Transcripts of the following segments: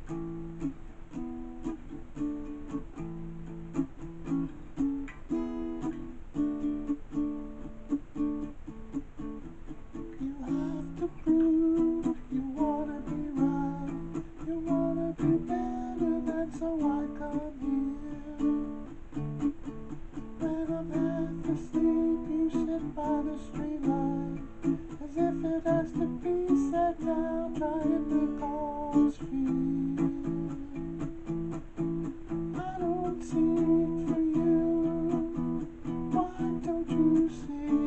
You have to prove you wanna be right, you wanna be better than, so I come here. When I'm half asleep, you sit by the street light, as if it has to be said now, trying to cause fear. I don't see it for you, why don't you see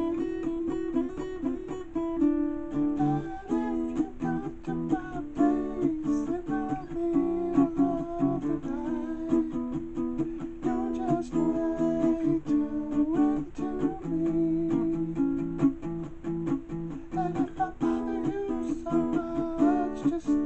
that if you come to my place in the middle of the night, you're just way too into me. And if I bother you so much, just